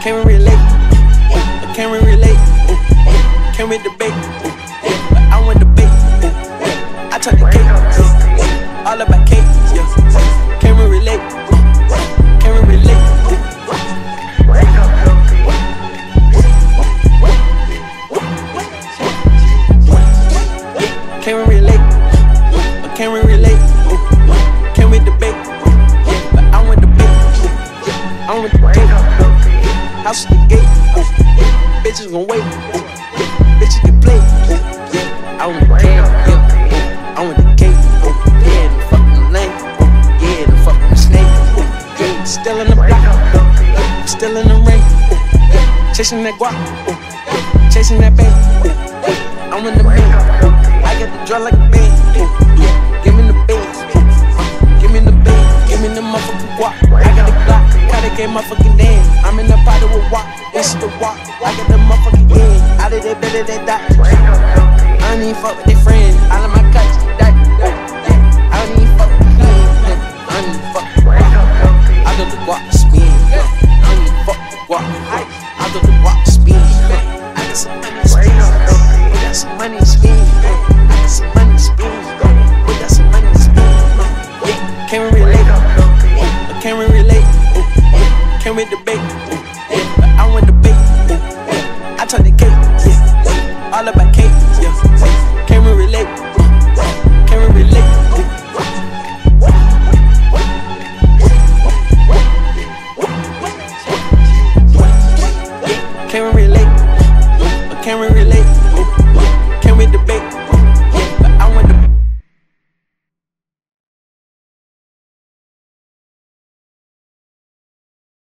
Can we relate? Can we relate? Can we debate? But I want debate. I took the cake. All about cake. Can we relate? Can we relate? Can we relate? Can we relate? Can we debate? But I want debate. I want debate. House at the gate. Bitches gon' wait. Bitches can play. I want the cake. I want the cake. Yeah, the fucking lane. Yeah, the fucking snake. Yeah, still in the block. Still in the ring. Chasing that guap. Chasing that bang. I'm in the main. I got the draw like a band. Give me the bands. Give me the band. Give me the motherfucking guap. I got the Glock. Got the game motherfucking damn. I'm in the party with walk. This is the walk. I got the motherfucking end. Out of that better than that. I don't even fuck with their friends. All of my cuts. That. I don't even fuck with them. I don't even fuck with them. I do the guap spin. I don't even fuck with guap. I do the guap spin. I got some money to spend. We got some money to spend. I got some money to spend. We got some money to spend. Yeah, can we relate? Can we relate? Can we debate? But I want debate. I took the cake. All about cake. Can we relate? Can we relate? Can we relate? Can we relate?